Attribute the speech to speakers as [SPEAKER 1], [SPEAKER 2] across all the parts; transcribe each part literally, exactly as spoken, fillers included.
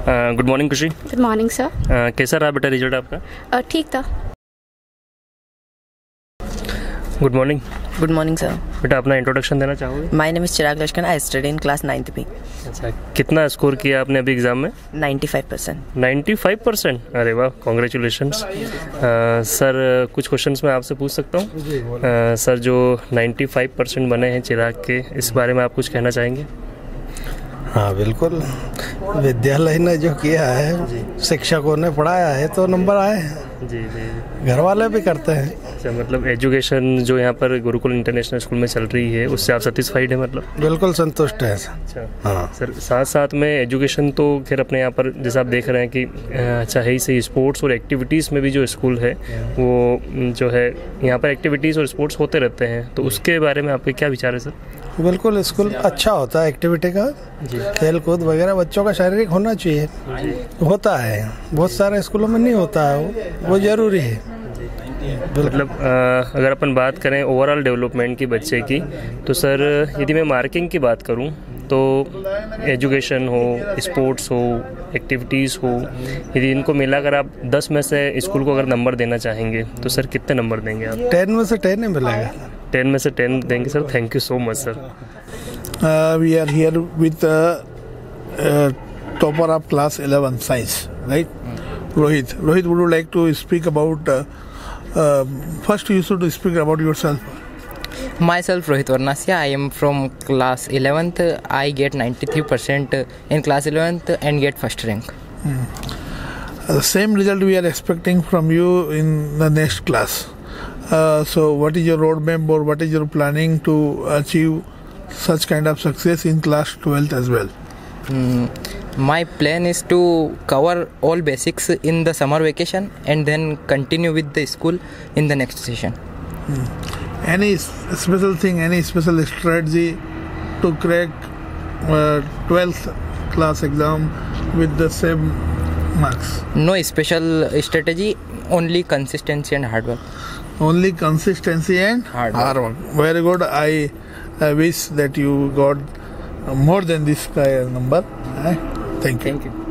[SPEAKER 1] Good morning Khushi.
[SPEAKER 2] Good morning sir.
[SPEAKER 1] कैसा रहा बेटा रिजल्ट आपका?
[SPEAKER 2] uh, ठीक था।
[SPEAKER 1] Good morning.
[SPEAKER 3] Good morning sir.
[SPEAKER 1] बेटा अपना इंट्रोडक्शन देना चाहोगे?
[SPEAKER 3] My name is Chirag Lashkan, I study in class ninth B.
[SPEAKER 1] अच्छा, कितना स्कोर किया आपने अभी एग्ज़ाम में?
[SPEAKER 3] Ninety five percent.
[SPEAKER 1] Ninety five percent? अरे वाह, कॉन्ग्रेचुलेशंस। सर कुछ क्वेश्चंस मैं आपसे पूछ सकता हूँ? सर जो नाइन्टी फाइव परसेंट बने हैं चिराग के, इस बारे में आप कुछ कहना चाहेंगे?
[SPEAKER 4] हाँ बिल्कुल, विद्यालय ने जो किया है, शिक्षकों ने पढ़ाया है तो नंबर आए हैं।
[SPEAKER 1] जी जी।
[SPEAKER 4] घर वाले भी करते हैं।
[SPEAKER 1] अच्छा, मतलब एजुकेशन जो यहाँ पर गुरुकुल इंटरनेशनल स्कूल में चल रही है उससे आप सेटिस्फाइड है? मतलब
[SPEAKER 4] बिल्कुल संतुष्ट है।
[SPEAKER 1] अच्छा
[SPEAKER 4] हाँ
[SPEAKER 1] सर, साथ साथ में एजुकेशन तो खैर अपने यहाँ पर जैसा आप देख रहे हैं कि चाहे से स्पोर्ट्स और एक्टिविटीज़ में भी जो स्कूल है वो जो है यहाँ पर एक्टिविटीज़ और स्पोर्ट्स होते रहते हैं, तो उसके बारे में आपके क्या विचार है सर?
[SPEAKER 4] बिल्कुल, स्कूल अच्छा होता है एक्टिविटी का, खेल कूद वगैरह बच्चों का शारीरिक होना चाहिए। होता है, बहुत सारे स्कूलों में नहीं होता है, वो वो जरूरी है।
[SPEAKER 1] मतलब अगर अपन बात करें ओवरऑल डेवलपमेंट की बच्चे की, तो सर यदि मैं मार्किंग की बात करूं तो एजुकेशन हो, स्पोर्ट्स हो, एक्टिविटीज़ हो, यदि इनको मिलाकर आप दस में से स्कूल को अगर नंबर देना चाहेंगे तो सर कितने नंबर देंगे आप?
[SPEAKER 4] टेन में से टेन ही मिलेगा।
[SPEAKER 1] टेन में से टेन देंगे sir. Thank you so much sir.
[SPEAKER 5] We are here with topper of class eleven science, right? Rohit, Rohit, would you like to speak about uh, uh, first you should speak about yourself.
[SPEAKER 3] Myself Rohit Varnasya, I am from class eleventh. I get ninety-three percent in class eleventh and get first rank.
[SPEAKER 5] Hmm. Uh, the same result we are expecting from you in the next class. Uh, so what is your roadmap or what is your planning to achieve such kind of success in class twelfth as well?
[SPEAKER 3] Mm, my plan is to cover all basics in the summer vacation and then continue with the school in the next session.
[SPEAKER 5] Hmm. Any special thing, any special strategy to crack uh, twelfth class exam with the same marks?
[SPEAKER 3] No special strategy, only consistency and hard work.
[SPEAKER 5] Only consistency and
[SPEAKER 3] hard work.
[SPEAKER 5] Hard work. Very good. I, I wish that you got more than this number. Thank you.
[SPEAKER 3] Thank you.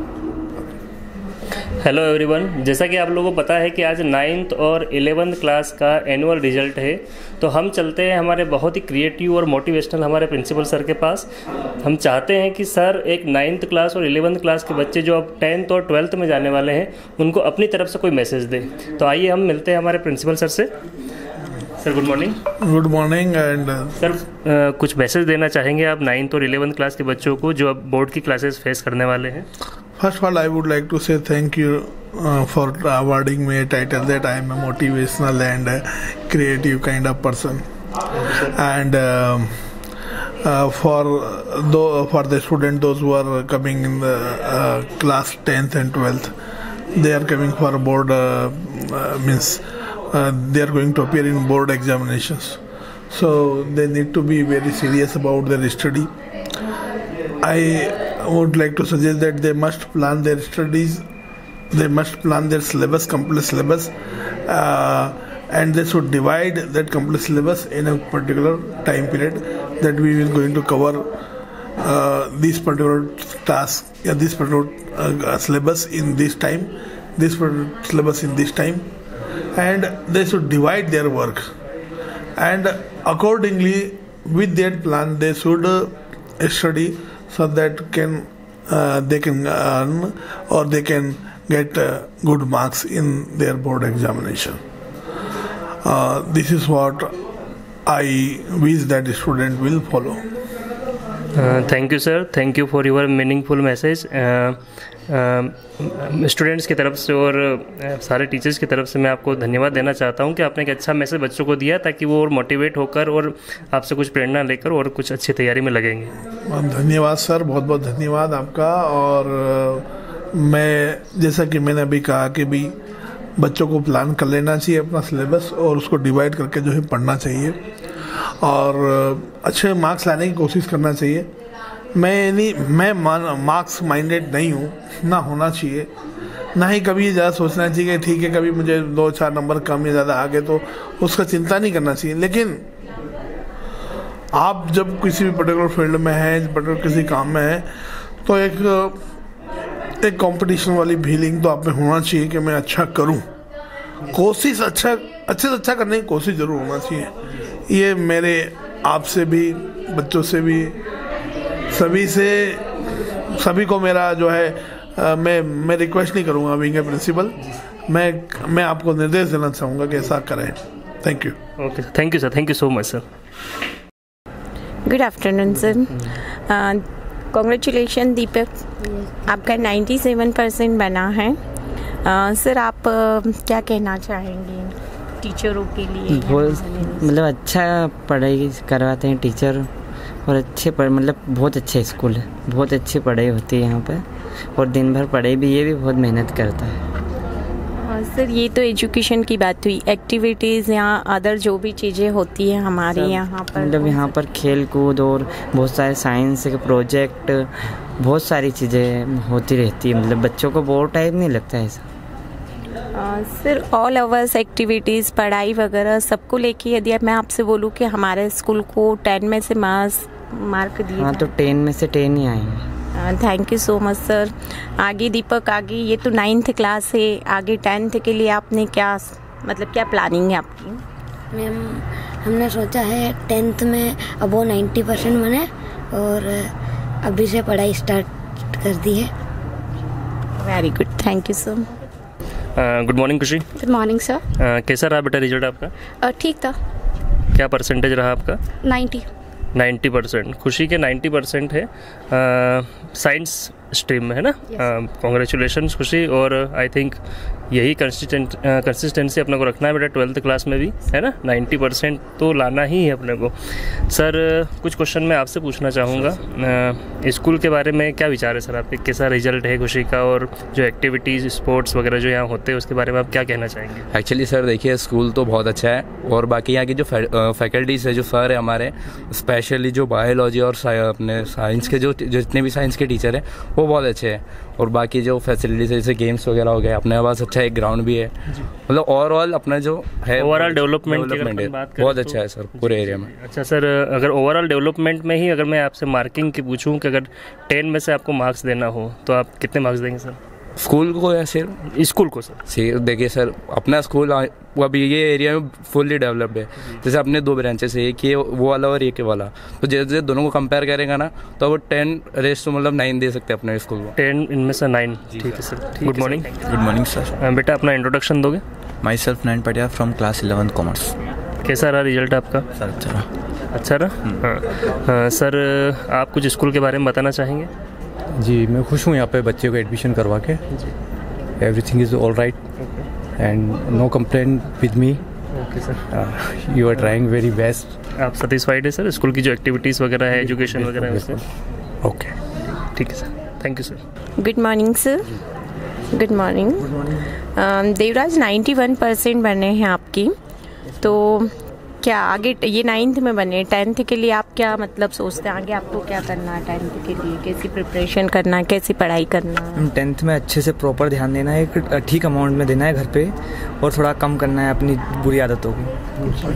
[SPEAKER 1] Hello everyone, जैसा कि आप लोगों को पता है कि आज ninth और इलेवेंथ क्लास का एनुअल रिजल्ट है, तो हम चलते हैं हमारे बहुत ही क्रिएटिव और मोटिवेशनल हमारे प्रिंसिपल सर के पास। हम चाहते हैं कि सर एक नाइन्थ क्लास और इलेवेंथ क्लास के बच्चे जो अब टेंथ और ट्वेल्थ में जाने वाले हैं उनको अपनी तरफ से कोई मैसेज दें। तो आइए हम मिलते हैं हमारे प्रिंसिपल सर से। Sir good morning.
[SPEAKER 5] Good morning. And
[SPEAKER 1] sir uh, कुछ मैसेज देना चाहेंगे आप नाइन्थ और इलेवेंथ क्लास के बच्चों को जो अब बोर्ड की क्लासेस फेस करने वाले हैं?
[SPEAKER 5] First of all, I would like to say thank you uh, for awarding me a title that I am a motivational and uh, creative kind of person. And um, uh, for though for the student, those who are coming in the uh, class tenth and twelfth, they are coming for board uh, uh, means uh, they are going to appear in board examinations. So they need to be very serious about their study. I would like to suggest that they must plan their studies, they must plan their syllabus, complete syllabus, uh, and they should divide that complete syllabus in a particular time period that we will going to cover uh, this particular task, yeah, this particular uh, syllabus in this time, this particular syllabus in this time, and they should divide their work, and accordingly with that plan they should uh, study so that can uh, they can earn or they can get uh, good marks in their board examination. Uh, this is what I wish that the student will follow.
[SPEAKER 1] Thank you sir, thank you for your meaningful message. Students की तरफ से और uh, सारे teachers की तरफ से मैं आपको धन्यवाद देना चाहता हूं कि आपने एक अच्छा मैसेज बच्चों को दिया ताकि वो और मोटिवेट होकर और आपसे कुछ प्रेरणा लेकर और कुछ अच्छी तैयारी में लगेंगे।
[SPEAKER 5] धन्यवाद सर, बहुत बहुत धन्यवाद आपका। और uh, मैं जैसा कि मैंने अभी कहा कि भी बच्चों को प्लान कर लेना चाहिए अपना सिलेबस और उसको डिवाइड करके जो है पढ़ना चाहिए और अच्छे मार्क्स लाने की कोशिश करना चाहिए। मैं नहीं मैं मार्क्स माइंडेड नहीं हूँ, ना होना चाहिए, ना ही कभी ये ज़्यादा सोचना चाहिए कि ठीक है कभी मुझे दो चार नंबर कम या ज़्यादा आ गए तो उसका चिंता नहीं करना चाहिए। लेकिन आप जब किसी भी पर्टिकुलर फील्ड में हैं, पर्टिकुलर किसी काम में हैं, तो एक एक कंपटीशन वाली फीलिंग तो आप में होना चाहिए कि मैं अच्छा करूं, कोशिश अच्छा अच्छे से अच्छा करने की कोशिश जरूर होना चाहिए। ये मेरे आपसे भी, बच्चों से भी, सभी से, सभी को मेरा जो है आ, मैं मैं रिक्वेस्ट नहीं करूंगा बीइंग ए प्रिंसिपल, मैं मैं आपको निर्देश देना चाहूँगा कि ऐसा करें। Thank you.
[SPEAKER 1] Okay, thank you sir, thank you so much sir.
[SPEAKER 2] Good afternoon sir. Congratulation Deepak, आपका सत्तानवे परसेंट बना है। uh, सर आप uh, क्या कहना चाहेंगे टीचरों के लिए?
[SPEAKER 6] बहुत मतलब अच्छा पढ़ाई करवाते हैं टीचर, और अच्छे पढ़ मतलब बहुत अच्छे स्कूल है, बहुत अच्छी पढ़ाई होती है यहाँ पे, और दिन भर पढ़ाई भी, ये भी बहुत मेहनत करता है।
[SPEAKER 2] सर ये तो एजुकेशन की बात हुई, एक्टिविटीज़ यहाँ अदर जो भी चीज़ें होती है हमारे यहाँ पर,
[SPEAKER 6] मतलब यहाँ पर खेल कूद और बहुत सारे साइंस के प्रोजेक्ट, बहुत सारी चीज़ें होती रहती है, मतलब बच्चों को बोर टाइप नहीं लगता है ऐसा।
[SPEAKER 2] सर ऑल अवर्स एक्टिविटीज़, पढ़ाई वगैरह सबको लेके यदि मैं आपसे बोलूँ कि हमारे स्कूल को टेन में से मार्क्स मार्क दिए?
[SPEAKER 6] हाँ, तो टेन में से टेन ही आएंगे।
[SPEAKER 2] Thank you so much sir. आगे दीपक, आगे ये तो नाइन्थ क्लास है, आगे टेंथ के लिए आपने क्या मतलब क्या प्लानिंग है आपकी?
[SPEAKER 7] मैम हमने सोचा है टेंथ में अबो नाइन्टी परसेंट बने, और अभी से पढ़ाई स्टार्ट कर दी है।
[SPEAKER 2] Very good, thank you sir.
[SPEAKER 1] Good morning Khushi.
[SPEAKER 8] Good morning sir.
[SPEAKER 1] कैसा रहा बेटा रिजल्ट आपका?
[SPEAKER 8] uh, ठीक था।
[SPEAKER 1] क्या परसेंटेज रहा आपका?
[SPEAKER 8] नाइन्टी।
[SPEAKER 1] Ninety percent. खुशी के नाइन्टी परसेंट है साइंस स्ट्रीम में, है ना? कॉन्ग्रेचुलेशंस खुशी, और आई थिंक यही कंसिस्टेंट कंसिस्टेंसी अपने को रखना है बेटा ट्वेल्थ क्लास में भी, है ना? नाइन्टी परसेंट तो लाना ही है अपने को। सर कुछ क्वेश्चन मैं आपसे पूछना चाहूँगा, स्कूल के बारे में क्या विचार है सर आपके? कैसा रिजल्ट है खुशी का, और जो एक्टिविटीज़ स्पोर्ट्स वगैरह जो यहाँ होते हैं उसके बारे में आप क्या कहना चाहेंगे?
[SPEAKER 9] एक्चुअली सर देखिए, स्कूल तो बहुत अच्छा है, और बाकी यहाँ की जो फैकल्टीज़ है, जो सर है हमारे, स्पेशली जो बायोलॉजी और अपने साइंस के जो जितने भी साइंस के टीचर हैं वो बहुत अच्छे हैं, और बाकी जो फैसिलिटीज जैसे गेम्स वगैरह हो गए, अपने पास अच्छा एक ग्राउंड भी है, मतलब ओवरऑल अपना जो है
[SPEAKER 1] ओवरऑल डेवलपमेंट
[SPEAKER 9] डेवलपमेंट है बहुत अच्छा है सर पूरे एरिया में।
[SPEAKER 1] अच्छा सर, अगर ओवरऑल डेवलपमेंट में ही अगर मैं आपसे मार्किंग की पूछूं कि अगर टेन में से आपको मार्क्स देना हो तो आप कितने मार्क्स देंगे सर?
[SPEAKER 9] स्कूल को या सिर्फ
[SPEAKER 1] स्कूल को सर?
[SPEAKER 9] सर देखिए सर, अपना स्कूल अभी ये एरिया में फुल्ली डेवलप्ड है, जैसे अपने दो ब्रांचेस है, एक ये वो वाला और एक ये वाला, तो जैसे दोनों को कंपेयर करेगा ना तो वो टेन रेस तो मतलब नाइन दे सकते हैं अपने स्कूल को।
[SPEAKER 1] टेन इनमें से नाइन, ठीक है sir. Good morning.
[SPEAKER 10] Good morning sir.
[SPEAKER 1] बेटा अपना इंट्रोडक्शन दोगे?
[SPEAKER 10] माई सेल्फ नयन पटिया फ्रॉम क्लास इलेवन कॉमर्स।
[SPEAKER 1] कैसा रहा रिजल्ट आपका?
[SPEAKER 10] सर अच्छा रहा।
[SPEAKER 1] अच्छा रहा। हाँ सर, आप कुछ स्कूल के बारे में बताना चाहेंगे?
[SPEAKER 11] जी मैं खुश हूँ यहाँ पे बच्चे को एडमिशन करवा के, everything is all right and no complaint with me.
[SPEAKER 1] Okay sir,
[SPEAKER 11] you are trying very best.
[SPEAKER 1] आप सेटिस्फाइड है सर स्कूल की जो एक्टिविटीज़ वगैरह है, एजुकेशन वगैरह है उससे?
[SPEAKER 11] ओके
[SPEAKER 1] ठीक है sir, thank you sir.
[SPEAKER 2] Good morning sir. Good morning. Devraj इक्यानवे परसेंट बने हैं आपकी, तो क्या आगे ये नाइन्थ में बने, टेंथ के लिए आप क्या मतलब सोचते हैं आगे आपको क्या करना है? टेंथ के लिए कैसी प्रिपरेशन करना है, कैसी पढ़ाई करना है?
[SPEAKER 3] टेंथ में अच्छे से प्रॉपर ध्यान देना है, एक ठीक अमाउंट में देना है घर पे, और थोड़ा कम करना है अपनी बुरी आदतों को।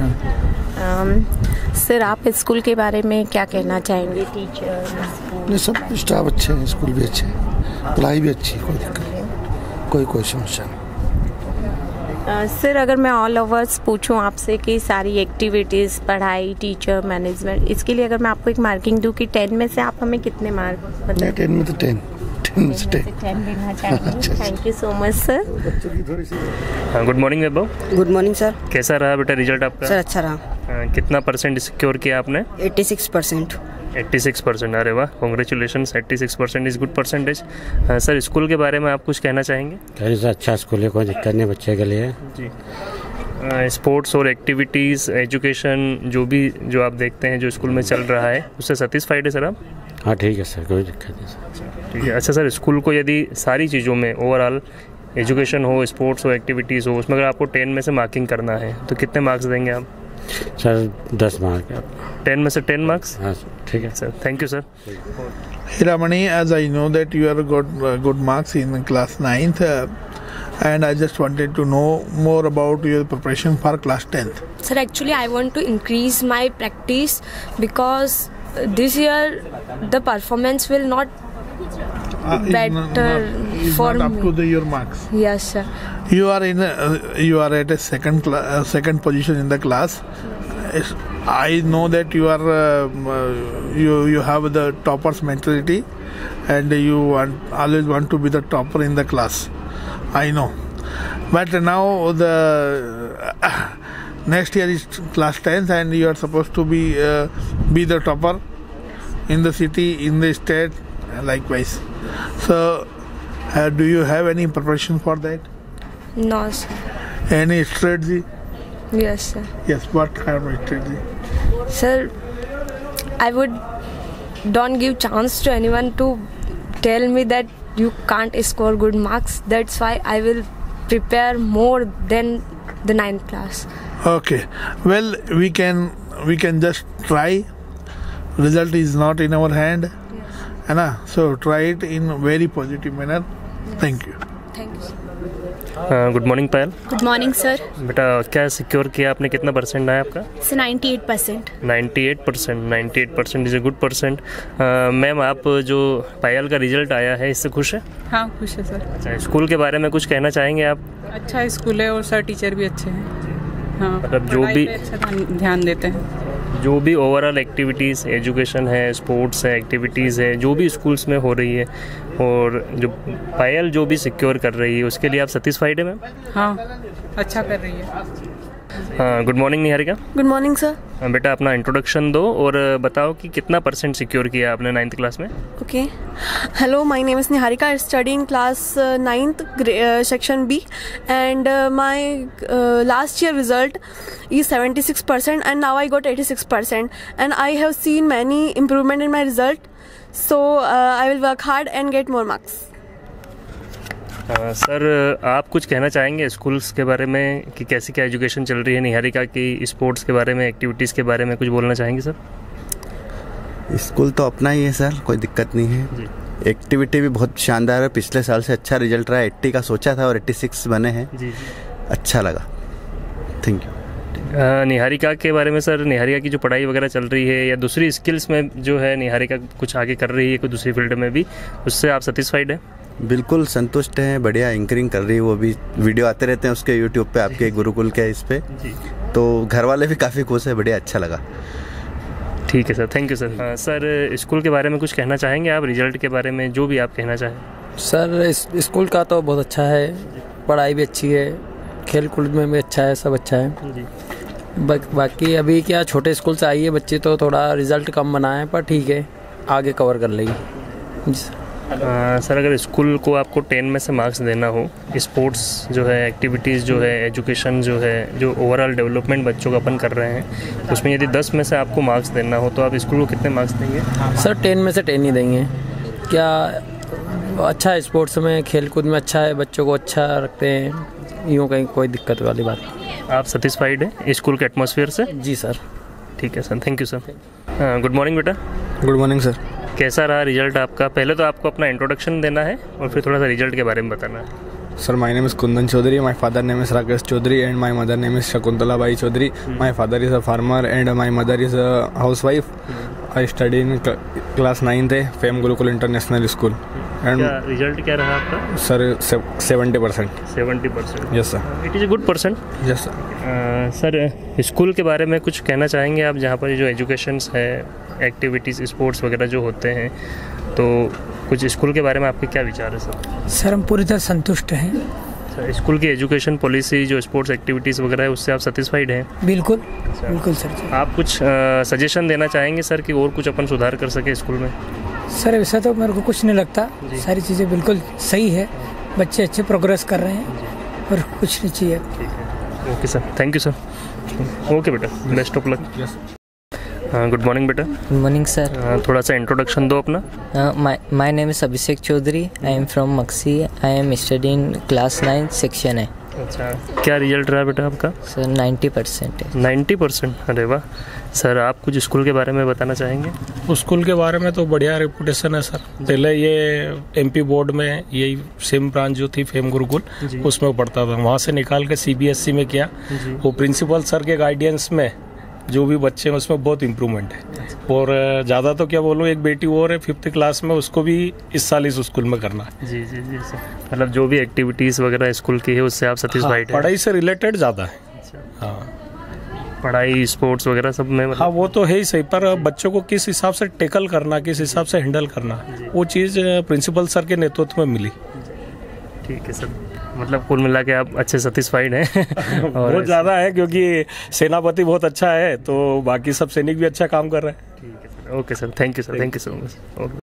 [SPEAKER 2] सर आप स्कूल के बारे में क्या कहना चाहेंगे? टीचर
[SPEAKER 12] नहीं, सब स्टाफ अच्छे हैं, स्कूल भी अच्छे हैं, पढ़ाई भी अच्छी है, कोई दिक्कत नहीं, कोई कोई समस्या नहीं।
[SPEAKER 2] सर अगर मैं ऑल ओवर्स पूछूं आपसे कि सारी एक्टिविटीज़, पढ़ाई, टीचर, मैनेजमेंट, इसके लिए अगर मैं आपको एक मार्किंग दूं कि टेन में से आप हमें कितने मार्क मतलब?
[SPEAKER 12] टेन में तो टेन टेन में से टेन
[SPEAKER 2] टेन देना चाहेंगे। Thank you so much sir.
[SPEAKER 1] हाँ good morning Vaibhav.
[SPEAKER 13] Good morning sir.
[SPEAKER 1] कैसा रहा बेटा रिजल्ट आपका?
[SPEAKER 13] सर अच्छा रहा।
[SPEAKER 1] आ, कितना परसेंट सिक्योर किया आपने?
[SPEAKER 13] छियासी परसेंट।
[SPEAKER 1] छियासी परसेंट, अरे वाह, कॉन्ग्रेचुलेशंस, छियासी percent is good percentage. Sir school के बारे में आप कुछ कहना चाहेंगे?
[SPEAKER 14] सर अच्छा स्कूल है, कोई दिक्कत नहीं बच्चे के लिए
[SPEAKER 1] जी। स्पोर्ट्स और एक्टिविटीज़, एजुकेशन जो भी जो आप देखते हैं जो स्कूल में चल रहा है उससे सेटिस्फाइड है सर आप?
[SPEAKER 14] हाँ ठीक है सर, कोई दिक्कत नहीं सर।
[SPEAKER 1] ठीक है। अच्छा सर, स्कूल को यदि सारी चीज़ों में ओवरऑल एजुकेशन हो, स्पोर्ट्स हो, एक्टिविटीज़ हो, उसमें अगर आपको टेन में से मार्किंग करना है तो कितने मार्क्स देंगे आप?
[SPEAKER 14] सर दस मार्क।
[SPEAKER 1] टेन में से टेन मार्क्स?
[SPEAKER 14] हाँ ठीक है
[SPEAKER 1] sir, thank you sir.
[SPEAKER 5] Hiramani, as I know that you are got uh, good marks in class ninth, uh, and I just wanted to know more about your preparation for class tenth.
[SPEAKER 8] Sir, actually I want to increase my practice because this year the performance will not
[SPEAKER 5] Uh,
[SPEAKER 8] better.
[SPEAKER 5] no, no, is
[SPEAKER 8] For
[SPEAKER 5] not up
[SPEAKER 8] me.
[SPEAKER 5] to the, your marks.
[SPEAKER 8] Yes, sir.
[SPEAKER 5] You are in a, you are at a second cla- uh, second position in the class. Yes, I know that you are uh, uh, you you have the topper's mentality, and you want, always want to be the topper in the class. I know, but now the uh, next year is class tenth, and you are supposed to be uh, be the topper in the city, in the state, likewise. So, uh, do you have any preparation for that?
[SPEAKER 8] No, sir.
[SPEAKER 5] Any strategy?
[SPEAKER 8] Yes, sir.
[SPEAKER 5] Yes, what kind of strategy?
[SPEAKER 8] Sir, I would don't give chance to anyone to tell me that you can't score good marks. That's why I will prepare more than the ninth class.
[SPEAKER 5] Okay. Well, we can we can just try. Result is not in our hand. है ना? So try it in very positive manner. Thank you.
[SPEAKER 8] Thank you, sir.
[SPEAKER 1] Good morning Payal.
[SPEAKER 15] Good morning sir.
[SPEAKER 1] बेटा क्या secure किया आपने, कितना percent आया आपका?
[SPEAKER 15] Sir ninety eight percent.
[SPEAKER 1] Ninety eight percent ninety eight percent is a good percent. Ma'am, आप जो पायल का रिजल्ट आया है इससे खुश है?
[SPEAKER 16] हाँ, खुश है सर.
[SPEAKER 1] अच्छा, स्कूल के बारे में कुछ कहना चाहेंगे आप?
[SPEAKER 16] अच्छा स्कूल है और सर टीचर भी अच्छे हैं. हाँ,
[SPEAKER 1] मतलब जो भी
[SPEAKER 16] अच्छा ध्यान देते हैं.
[SPEAKER 1] जो भी ओवरऑल एक्टिविटीज़, एजुकेशन है, स्पोर्ट्स है, एक्टिविटीज़ है, जो भी स्कूल्स में हो रही है, और जो पायल जो भी सिक्योर कर रही है उसके लिए आप सेटिस्फाइड है मैम?
[SPEAKER 16] हाँ, अच्छा कर रही है.
[SPEAKER 1] हाँ, good morning Niharika.
[SPEAKER 17] Good morning sir.
[SPEAKER 1] बेटा अपना इंट्रोडक्शन दो और बताओ कि कितना परसेंट सिक्योर किया आपने नाइन्थ क्लास में?
[SPEAKER 17] Okay. Hello, my name is Niharika. I study in class ninth section B, and my last year result is seventy-six percent, and now I got eighty-six percent, and I have seen many improvement in my result, so uh, I will work hard and get more marks.
[SPEAKER 1] Sir, आप कुछ कहना चाहेंगे schools के बारे में कि कैसी क्या एजुकेशन चल रही है निहारिका की, स्पोर्ट्स के बारे में, एक्टिविटीज़ के बारे में कुछ बोलना चाहेंगे सर?
[SPEAKER 18] स्कूल तो अपना ही है सर, कोई दिक्कत नहीं है. एक्टिविटी भी बहुत शानदार है. पिछले साल से अच्छा रिजल्ट रहा है. अस्सी का सोचा था और छियासी बने हैं. जी, अच्छा लगा. Thank you.
[SPEAKER 1] निहारिका के बारे में सर, निहारिका की जो पढ़ाई वगैरह चल रही है या दूसरी स्किल्स में जो है निहारिका कुछ आगे कर रही है कोई दूसरी फील्ड में भी, उससे आप सेटिस्फाइड हैं?
[SPEAKER 18] बिल्कुल संतुष्ट हैं. बढ़िया एंकरिंग कर रही है. वो भी वीडियो आते रहते हैं उसके यूट्यूब पे, आपके गुरुकुल के इस पे. तो घर वाले भी काफ़ी खुश है. बढ़िया, अच्छा लगा.
[SPEAKER 1] ठीक है सर, थैंक यू सर. हाँ, सर स्कूल के बारे में कुछ कहना चाहेंगे आप, रिजल्ट के बारे में जो भी आप कहना चाहें?
[SPEAKER 19] सर स्कूल का तो बहुत अच्छा है. पढ़ाई भी अच्छी है, खेल कूद में भी अच्छा है, सब अच्छा है जी. बा, बाकी अभी क्या छोटे स्कूल से आई है बच्चे, तो थोड़ा रिजल्ट कम बनाए, पर ठीक है, आगे कवर कर लेगी जी सर.
[SPEAKER 1] आ, सर अगर स्कूल को आपको टेन में से मार्क्स देना हो, स्पोर्ट्स जो है, एक्टिविटीज़ जो है, एजुकेशन जो है, जो ओवरऑल डेवलपमेंट बच्चों का अपन कर रहे हैं, उसमें यदि दस में से आपको मार्क्स देना हो तो आप स्कूल को कितने मार्क्स देंगे?
[SPEAKER 19] सर टेन में से टेन ही देंगे. क्या अच्छा है, स्पोर्ट्स में, खेल कूद में अच्छा है, बच्चों को अच्छा रखते हैं, यूँ कहीं कोई दिक्कत वाली बात नहीं.
[SPEAKER 1] आप सेटिस्फाइड हैं स्कूल के एटमॉस्फेयर से?
[SPEAKER 19] जी सर.
[SPEAKER 1] ठीक है sir, thank you sir. Good morning बेटा.
[SPEAKER 20] Good morning sir.
[SPEAKER 1] कैसा रहा रिजल्ट आपका? पहले तो आपको अपना इंट्रोडक्शन देना है और फिर थोड़ा सा रिजल्ट के बारे में बताना है.
[SPEAKER 20] Sir, my name is Kundan Chaudhary. My father name is Rakesh Chaudhary, and my mother name is Shakuntala Bai Chaudhary. Hmm. My father is a farmer, and my mother is a housewife. Hmm. I study in cl- class ninth Fame Gurukul International School.
[SPEAKER 1] Hmm. And क्या result क्या रहा आपका?
[SPEAKER 20] Sir, seventy percent.
[SPEAKER 1] seventy percent.
[SPEAKER 20] Yes sir.
[SPEAKER 1] It is a good percent.
[SPEAKER 20] Yes sir.
[SPEAKER 1] Sir uh, school के बारे में कुछ कहना चाहेंगे आप, जहाँ पर जो एजुकेशंस है, एक्टिविटीज़, स्पोर्ट्स वगैरह जो होते हैं, तो कुछ स्कूल के बारे में आपके क्या विचार है सर?
[SPEAKER 21] सर हम पूरी तरह संतुष्ट हैं.
[SPEAKER 1] सर स्कूल की एजुकेशन पॉलिसी, जो स्पोर्ट्स एक्टिविटीज़ वगैरह है, उससे आप सेटिस्फाइड हैं?
[SPEAKER 21] बिल्कुल बिल्कुल सर.
[SPEAKER 1] आप कुछ सजेशन देना चाहेंगे सर कि और कुछ अपन सुधार कर सके स्कूल में?
[SPEAKER 21] सर वैसा तो मेरे को कुछ नहीं लगता, सारी चीज़ें बिल्कुल सही है, बच्चे अच्छे प्रोग्रेस कर रहे हैं और कुछ नहीं चाहिए.
[SPEAKER 1] Okay sir, thank you sir. Okay बेटा, बेस्ट ऑफ लक. हाँ, गुड मॉर्निंग बेटा.
[SPEAKER 22] Good morning sir.
[SPEAKER 1] थोड़ा सा इंट्रोडक्शन दो अपना.
[SPEAKER 22] My name is Abhishek Chaudhary. I am from Maksi. I am studying class nine section है.
[SPEAKER 1] अच्छा, क्या रिजल्ट रहा बेटा आपका?
[SPEAKER 22] सर नाइन्टी परसेंट है.
[SPEAKER 1] Ninety percent? अरे वाह. सर आप कुछ स्कूल के बारे में बताना चाहेंगे?
[SPEAKER 23] स्कूल के बारे में तो बढ़िया रेपुटेशन है सर. पहले ये एमपी बोर्ड में यही सेम ब्रांच जो थी फेम गुरुकुल, उसमें पढ़ता था. वहाँ से निकाल के सीबीएसई में किया. वो प्रिंसिपल सर के गाइडेंस में जो भी बच्चे हैं उसमें बहुत इम्प्रूवमेंट है। और ज़्यादा तो क्या बोलूँ, एक बेटी और है फिफ्थ क्लास में, उसको भी इस साल इस स्कूल में करना है।
[SPEAKER 1] जी जी जी सर, मतलब जो भी एक्टिविटीज़ वगैरह स्कूल की है उससे आप सेटिस्फाइड हैं?
[SPEAKER 23] पढ़ाई से रिलेटेड ज़्यादा है। हाँ,
[SPEAKER 1] पढ़ाई स्पोर्ट्स वगैरह सब में मतलब?
[SPEAKER 23] हाँ वो तो है ही सही, पर बच्चों को किस हिसाब से टैकल करना, किस हिसाब से हैंडल करना, वो चीज़ प्रिंसिपल सर के नेतृत्व में मिली।
[SPEAKER 1] ठीक है सर, मतलब कुल मिला के आप अच्छे सेटिस्फाइड हैं? और
[SPEAKER 23] बहुत ज़्यादा है, क्योंकि सेनापति बहुत अच्छा है तो बाकी सब सैनिक भी अच्छा काम कर रहे हैं।
[SPEAKER 1] ठीक है sir, okay sir, thank you sir, thank you so much.